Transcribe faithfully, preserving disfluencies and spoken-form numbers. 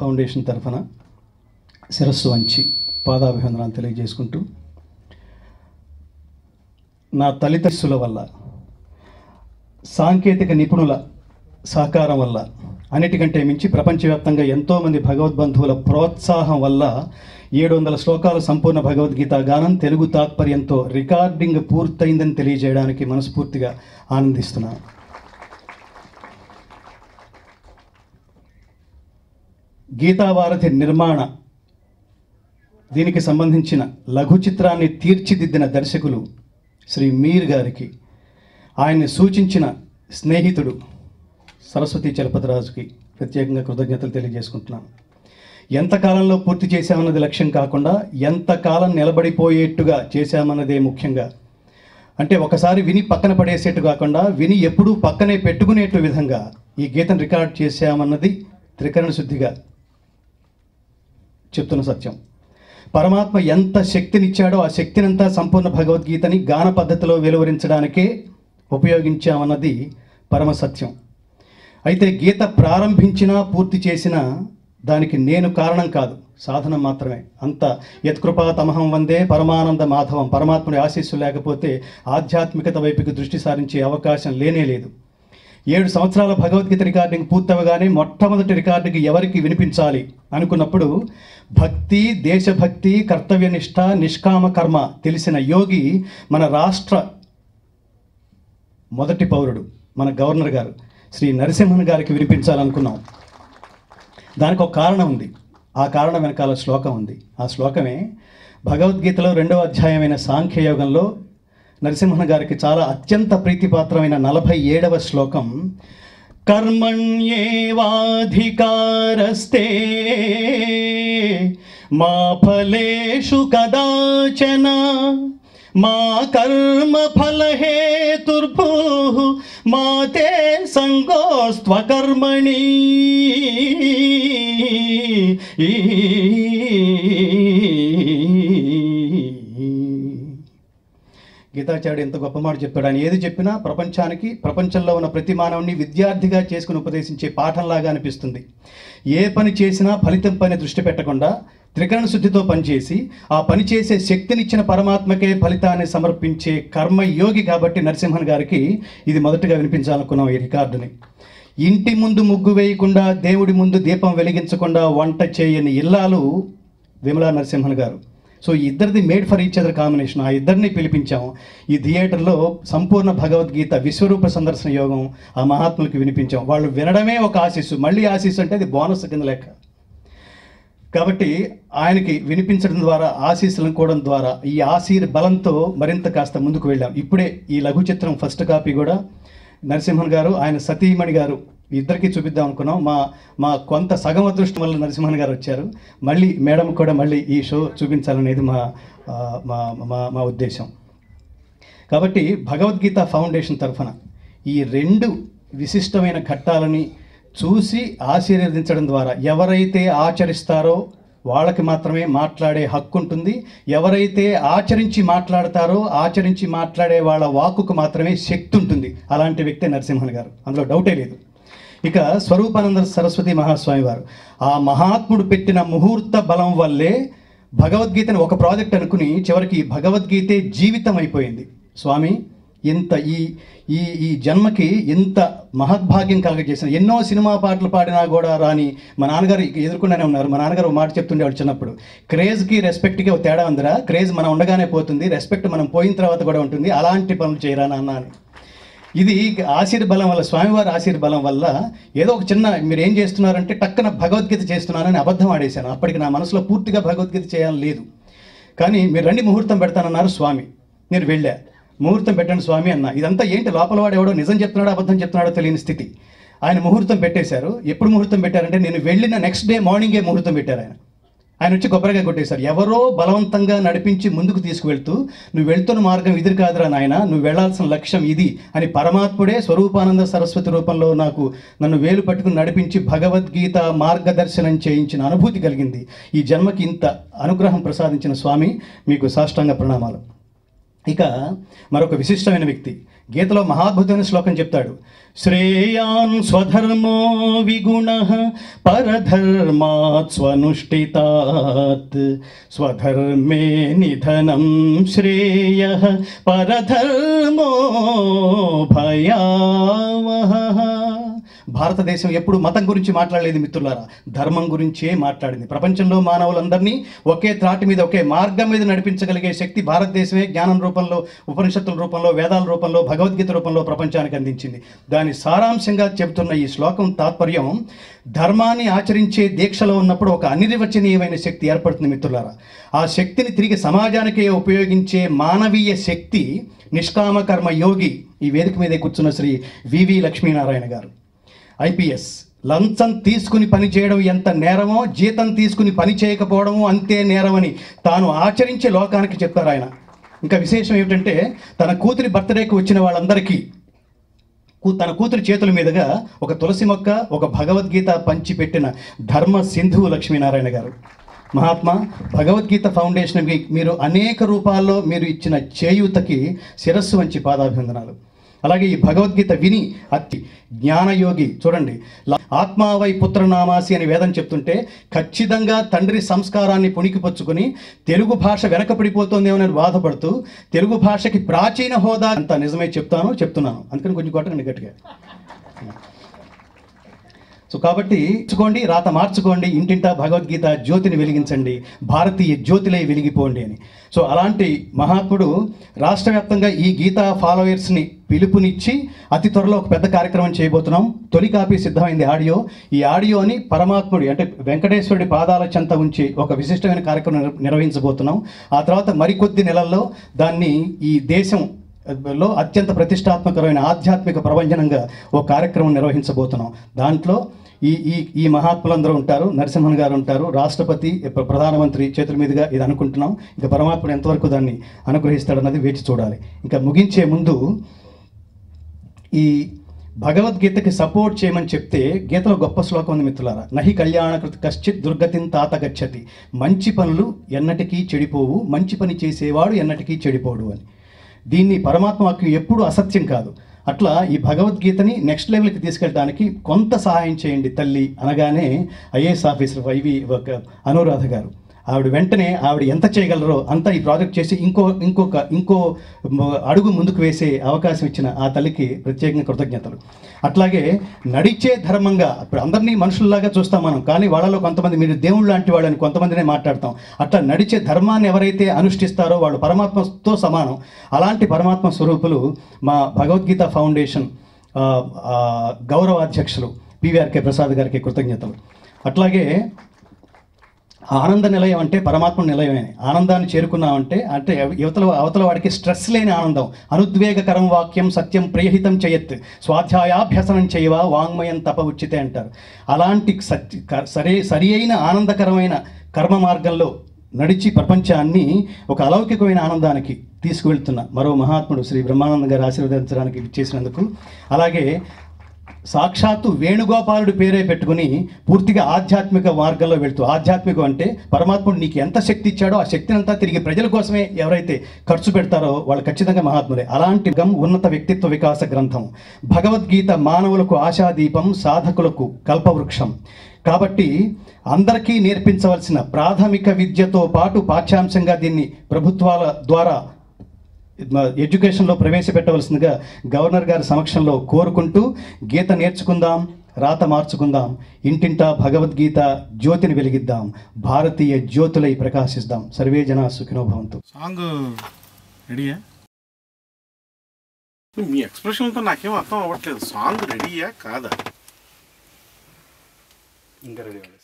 Foundation తరఫున శిరస్సు వంచి పాదాభివందనాలు తెలియజేసుకుంటూ, నా తల్లిదండ్రుల వల్ల, సాంకేతిక నిపుణుల సహకారం వల్ల, అన్నిటికంటే మించి ప్రపంచవ్యాప్తంగా ఎంతోమంది భగవద్బంధువుల ప్రోత్సాహం వల్ల ఏడు వందల శ్లోకాల సంపూర్ణ భగవద్గీత గానం తెలుగు తాత్పర్యంతో రికార్డింగ్ పూర్తయిందని తెలియజేయడానికి మనస్ఫూర్తిగా ఆనందిస్తున్నాను. గీతావారధి నిర్మాణ దీనికి సంబంధించిన లఘు చిత్రాన్ని తీర్చిదిద్దిన దర్శకులు శ్రీ మీర్ గారికి, ఆయన్ని సూచించిన స్నేహితుడు సరస్వతి చలపతిరాజుకి ప్రత్యేకంగా కృతజ్ఞతలు తెలియజేసుకుంటున్నాను. ఎంతకాలంలో పూర్తి చేశామన్నది లక్ష్యం కాకుండా ఎంతకాలం నిలబడిపోయేట్టుగా చేశామన్నదే ముఖ్యంగా. అంటే ఒకసారి విని పక్కన పడేసేట్టు కాకుండా విని ఎప్పుడూ పక్కనే పెట్టుకునేట్టు విధంగా ఈ గీతను రికార్డ్ చేశామన్నది త్రికరణ శుద్ధిగా చెప్తున్న సత్యం. పరమాత్మ ఎంత శక్తినిచ్చాడో ఆ శక్తినంతా సంపూర్ణ భగవద్గీతని గాన పద్ధతిలో వెలువరించడానికే ఉపయోగించామన్నది పరమ సత్యం. అయితే గీత ప్రారంభించినా పూర్తి చేసినా దానికి నేను కారణం కాదు, సాధనం మాత్రమే. అంత యత్కృపా తమహం వందే పరమానంద మాధవం. పరమాత్ముడి ఆశీస్సు లేకపోతే ఆధ్యాత్మికత వైపుకి దృష్టి సారించే అవకాశం లేనే లేదు. ఏడు సంవత్సరాల భగవద్గీత రికార్డింగ్ పూర్తవగానే మొట్టమొదటి రికార్డుకి ఎవరికి వినిపించాలి అనుకున్నప్పుడు భక్తి, దేశభక్తి, కర్తవ్యనిష్ట, నిష్కామ కర్మ తెలిసిన యోగి, మన రాష్ట్ర మొదటి పౌరుడు, మన గవర్నర్ గారు శ్రీ నరసింహన్ గారికి వినిపించాలనుకున్నాం. దానికి ఒక కారణం ఉంది. ఆ కారణం వెనకాల శ్లోకం ఉంది. ఆ శ్లోకమే భగవద్గీతలో రెండవ అధ్యాయమైన సాంఖ్యయోగంలో నరసింహన్ గారికి చాలా అత్యంత ప్రీతిపాత్రమైన నలభై ఏడవ శ్లోకం. కర్మణ్యేవాధికారస్తే మా ఫలేషు కదాచన మా కర్మ ఫలహేతుర్భూః మా తే సంగోస్త్వకర్మణి. గీతాచార్యుడు ఎంత గొప్ప మాట చెప్పాడు. ఆయన ఏది చెప్పినా ప్రపంచానికి, ప్రపంచంలో ఉన్న ప్రతి మానవుని విద్యార్థిగా చేసుకుని ఉపదేశించే పాఠంలాగా అనిపిస్తుంది. ఏ పని చేసినా ఫలితం పైన దృష్టి పెట్టకుండా త్రికరణ శుద్ధితో పనిచేసి ఆ పని చేసే శక్తినిచ్చిన పరమాత్మకే ఫలితాన్ని సమర్పించే కర్మయోగి కాబట్టి నరసింహన్ గారికి ఇది మొదటగా వినిపించాలనుకున్నాం ఈ రికార్డుని. ఇంటి ముందు ముగ్గు వేయకుండా, దేవుడి ముందు దీపం వెలిగించకుండా వంట చేయని ఇల్లాలు విమలా నరసింహన్ గారు. సో ఈ ఇద్దరిది made for each other combination. ఆ ఇద్దరిని పిలిపించాం. ఈ థియేటర్లో సంపూర్ణ భగవద్గీత విశ్వరూప సందర్శన యోగం ఆ మహాత్ములకి వినిపించాం. వాళ్ళు వినడమే ఒక ఆశీస్సు, మళ్ళీ ఆశీస్సు అంటే అది బోనస్ కింద లెక్క. కాబట్టి ఆయనకి వినిపించడం ద్వారా, ఆశీస్సులను కోవడం ద్వారా ఈ ఆశీర్ బలంతో మరింత కాస్త ముందుకు వెళ్ళాం. ఇప్పుడే ఈ లఘు చిత్రం ఫస్ట్ కాపీ కూడా నరసింహన్ గారు, ఆయన సతీమణి గారు ఇద్దరికీ చూపిద్దాం అనుకున్నాం. మా మా కొంత సగం అదృష్టం వల్ల నరసింహన్ గారు వచ్చారు. మళ్ళీ మేడం కూడా మళ్ళీ ఈ షో చూపించాలనేది మా మా మా ఉద్దేశం. కాబట్టి భగవద్గీత ఫౌండేషన్ తరఫున ఈ రెండు విశిష్టమైన ఘట్టాలని చూసి ఆశీర్వదించడం ద్వారా ఎవరైతే ఆచరిస్తారో వాళ్ళకి మాత్రమే మాట్లాడే హక్కు ఉంటుంది. ఎవరైతే ఆచరించి మాట్లాడతారో, ఆచరించి మాట్లాడే వాళ్ళ వాక్కుకు మాత్రమే శక్తి ఉంటుంది. అలాంటి వ్యక్తే నరసింహన్ గారు, అందులో డౌటే లేదు. ఇక స్వరూపానంద సరస్వతి మహాస్వామి వారు, ఆ మహాత్ముడు పెట్టిన ముహూర్త బలం వల్లే భగవద్గీతని ఒక ప్రాజెక్ట్ అనుకుని చివరికి భగవద్గీతే జీవితం అయిపోయింది. స్వామి ఇంత ఈ ఈ ఈ జన్మకి ఇంత మహద్భాగ్యం కలగజేసిన, ఎన్నో సినిమా పాటలు పాడినా కూడా రాని మా నాన్నగారు ఎదుర్కొండానే ఉన్నారు. మా నాన్నగారు ఒక మాట చెప్తుండేవాడు చిన్నప్పుడు, క్రేజ్కి రెస్పెక్ట్కి ఒక తేడా ఉందిరా, క్రేజ్ మనం ఉండగానే పోతుంది, రెస్పెక్ట్ మనం పోయిన తర్వాత కూడా ఉంటుంది, అలాంటి పనులు చేయరా నాన్న అని. ఇది ఆశీర్బలం వల్ల, స్వామివారి ఆశీర్బలం వల్ల ఏదో ఒక చిన్న మీరు ఏం చేస్తున్నారంటే టక్కన భగవద్గీత చేస్తున్నానని అబద్ధం ఆడేశాను. అప్పటికి నా మనసులో పూర్తిగా భగవద్గీత చేయాలని లేదు. కానీ మీరు రండి ముహూర్తం పెడతానన్నారు స్వామి, నేను వెళ్ళా. ముహూర్తం పెట్టండి స్వామి అన్న. ఇదంతా ఏంటి, లోపల వాడు ఎవడో నిజం చెప్తున్నాడో అబద్ధం చెప్తున్నాడో తెలియని స్థితి. ఆయన ముహూర్తం పెట్టేశారు. ఎప్పుడు ముహూర్తం పెట్టారంటే నేను వెళ్ళిన నెక్స్ట్ డే మార్నింగే ముహూర్తం పెట్టారు. ఆయన ఆయన వచ్చి కొబ్బరిగా కొట్టేశారు. ఎవరో బలవంతంగా నడిపించి ముందుకు తీసుకువెళ్తూ నువ్వు వెళ్తున్న మార్గం ఇది కాదురా నాయన, నువ్వు వెళ్లాల్సిన లక్ష్యం ఇది అని పరమాత్ముడే స్వరూపానంద సరస్వతి రూపంలో నాకు నన్ను వేలు పట్టుకుని నడిపించి భగవద్గీత మార్గదర్శనం చేయించిన అనుభూతి కలిగింది. ఈ జన్మకి ఇంత అనుగ్రహం ప్రసాదించిన స్వామి మీకు సాష్టాంగ ప్రణామాలు. ఇక మరొక విశిష్టమైన వ్యక్తి, గీతలో మహాద్భుతమైన శ్లోకం చెప్తాడు. శ్రేయాన్ స్వధర్మో విగుణః పరధర్మాత్ స్వనుష్ఠితాత్ స్వధర్మే నిధనం శ్రేయః పరధర్మో భయావహః. భారతదేశం ఎప్పుడు మతం గురించి మాట్లాడలేదు మిత్రులారా, ధర్మం గురించే మాట్లాడింది. ప్రపంచంలో మానవులందరినీ ఒకే త్రాటి మీద ఒకే మార్గం మీద నడిపించగలిగే శక్తి భారతదేశమే జ్ఞానం రూపంలో, ఉపనిషత్తుల రూపంలో, వేదాల రూపంలో, భగవద్గీత రూపంలో ప్రపంచానికి అందించింది. దాని సారాంశంగా చెబుతున్న ఈ శ్లోకం తాత్పర్యం, ధర్మాన్ని ఆచరించే దీక్షలో ఉన్నప్పుడు ఒక అనిర్వచనీయమైన శక్తి ఏర్పడుతుంది మిత్రులారా. ఆ శక్తిని తిరిగి సమాజానికే ఉపయోగించే మానవీయ శక్తి నిష్కామ కర్మ యోగి. ఈ వేదిక మీదే కూర్చున్న శ్రీ వివి లక్ష్మీనారాయణ గారు ఐపీఎస్. లంచం తీసుకుని పని చేయడం ఎంత నేరమో, జీతం తీసుకుని పని చేయకపోవడము అంతే నేరమని తాను ఆచరించే లోకానికి చెప్తారు ఆయన. ఇంకా విశేషం ఏమిటంటే, తన కూతురి బర్త్డేకి వచ్చిన వాళ్ళందరికీ తన కూతురి చేతుల మీదుగా ఒక తులసి మొక్క, ఒక భగవద్గీత పంచి పెట్టిన ధర్మ సింధువు లక్ష్మీనారాయణ గారు. మహాత్మా భగవద్గీత ఫౌండేషన్ మీరు అనేక రూపాల్లో మీరు ఇచ్చిన చేయూతకి శిరస్సు వంచి పాదాభివందనాలు. అలాగే ఈ భగవద్గీత విని అతి జ్ఞానయోగి చూడండి, ఆత్మావై పుత్రనామాసి అని వేదం చెప్తుంటే ఖచ్చితంగా తండ్రి సంస్కారాన్ని పుణికిపుచ్చుకుని తెలుగు భాష వెనకపడిపోతుందేమని బాధపడుతూ తెలుగు భాషకి ప్రాచీన హోదా అంత నిజమే చెప్తాను చెప్తున్నాను అందుకని కొంచెం కొట్టండి గట్టిగా. సో కాబట్టి మార్చుకోండి, రాత మార్చుకోండి, ఇంటింటా భగవద్గీత జ్యోతిని వెలిగించండి, భారతీయ జ్యోతిలే వెలిగిపోండి అని. సో అలాంటి మహాత్ముడు రాష్ట్ర వ్యాప్తంగా ఈ గీతా ఫాలోయర్స్ని పిలుపునిచ్చి అతి త్వరలో ఒక పెద్ద కార్యక్రమం చేయబోతున్నాం. తొలి కాపీ సిద్ధమైంది ఆడియో. ఈ ఆడియోని పరమాత్ముడి అంటే వెంకటేశ్వరుడి పాదాల చెంత ఉంచి ఒక విశిష్టమైన కార్యక్రమం నిర్వహించబోతున్నాం. ఆ తర్వాత మరికొద్ది నెలల్లో దాన్ని ఈ దేశం లో అత్యంత ప్రతిష్టాత్మకమైన ఆధ్యాత్మిక ప్రభంజనంగా ఒక కార్యక్రమం నిర్వహించబోతున్నాం. దాంట్లో ఈ ఈ ఈ మహాత్ములందరూ ఉంటారు. నరసింహన్ గారు ఉంటారు, రాష్ట్రపతి, ప్రధానమంత్రి చేతుల మీదుగా ఇది అనుకుంటున్నాం. ఇంకా పరమాత్ముడు ఎంతవరకు దాన్ని అనుగ్రహిస్తాడన్నది వేచి చూడాలి. ఇంకా ముగించే ముందు ఈ భగవద్గీతకి సపోర్ట్ చేయమని చెప్తే గీతలో గొప్ప శ్లోకం ఉంది మిత్రులారా. నహి కళ్యాణకృత కశ్చిత్ దుర్గతిని తాత గచ్చతి. మంచి పనులు ఎన్నటికీ చెడిపోవు, మంచి పని చేసేవాడు ఎన్నటికీ చెడిపోడు అని. దీన్ని పరమాత్మ వాక్యం ఎప్పుడు అసత్యం కాదు. అట్లా ఈ భగవద్గీతని నెక్స్ట్ లెవెల్కి తీసుకెళ్ళడానికి కొంత సహాయం చేయండి తల్లి అనగానే ఐఏఎస్ ఆఫీసర్ వైవి అనురాధ గారు ఆవిడ వెంటనే ఆవిడ ఎంత చేయగలరో అంతా ఈ ప్రాజెక్ట్ చేసి ఇంకో ఇంకొక ఇంకో అడుగు ముందుకు వేసే అవకాశం ఇచ్చిన ఆ తల్లికి ప్రత్యేకంగా కృతజ్ఞతలు. అట్లాగే నడిచే ధర్మంగా, ఇప్పుడు అందరినీ మనుషుల్లాగా చూస్తాం మనం, కానీ వాళ్ళలో కొంతమంది మీరు దేవుళ్ళు లాంటి వాళ్ళని కొంతమందినే మాట్లాడతాం. అట్లా నడిచే ధర్మాన్ని ఎవరైతే అనుష్ఠిస్తారో వాళ్ళు పరమాత్మతో సమానం. అలాంటి పరమాత్మ స్వరూపులు మా భగవద్గీత ఫౌండేషన్ గౌరవాధ్యక్షులు పివిఆర్కే ప్రసాద్ గారికి కృతజ్ఞతలు. అట్లాగే ఆనంద నిలయం అంటే పరమాత్మ నిలయమే. ఆనందాన్ని చేరుకున్నామంటే అంటే యువతల అవతల వాడికి స్ట్రెస్ లేని ఆనందం. అనుద్వేగకరం వాక్యం సత్యం ప్రియహితం చేయత్ స్వాధ్యాయాభ్యసనం చేయవా వాంగ్మయం తప ఉచితే అంటారు. అలాంటి సత్య సరే సరి అయిన ఆనందకరమైన కర్మ మార్గంలో నడిచి ప్రపంచాన్ని ఒక అలౌకికమైన ఆనందానికి తీసుకువెళ్తున్న మరో మహాత్ముడు శ్రీ బ్రహ్మానంద గారు ఆశీర్వదించడానికి ఇచ్చేసినందుకు, అలాగే సాక్షాత్తు వేణుగోపాలుడి పేరే పెట్టుకుని పూర్తిగా ఆధ్యాత్మిక మార్గంలో వెళుతూ, ఆధ్యాత్మికం అంటే పరమాత్ముడు నీకు ఎంత శక్తి ఇచ్చాడో ఆ శక్తిని అంతా తిరిగి ప్రజల కోసమే ఎవరైతే ఖర్చు పెడతారో వాళ్ళు ఖచ్చితంగా మహాత్ములే. అలాంటి ఉన్నత వ్యక్తిత్వ వికాస గ్రంథం భగవద్గీత మానవులకు ఆశాదీపం, సాధకులకు కల్పవృక్షం. కాబట్టి అందరికీ నేర్పించవలసిన ప్రాథమిక విద్యతో పాటు పాఠ్యాంశంగా దీన్ని ప్రభుత్వాల ద్వారా ఎడ్యుకేషన్లో ప్రవేశపెట్టవలసిందిగా గవర్నర్ గారి సమక్షంలో కోరుకుంటూ, గీత నేర్చుకుందాం, రాత మార్చుకుందాం, ఇంటింటా భగవద్గీత జ్యోతిని వెలిగిద్దాం, భారతీయ జ్యోతులై ప్రకాశిద్దాం. సర్వే జనా సుఖినో భవంతు. సాంగ్ రెడీయా? మీ ఎక్స్ప్రెషన్తో నాకేం అర్థం అవ్వట్లేదు. సాంగ్ రెడీయా కాదా? ఇంకా రెడీ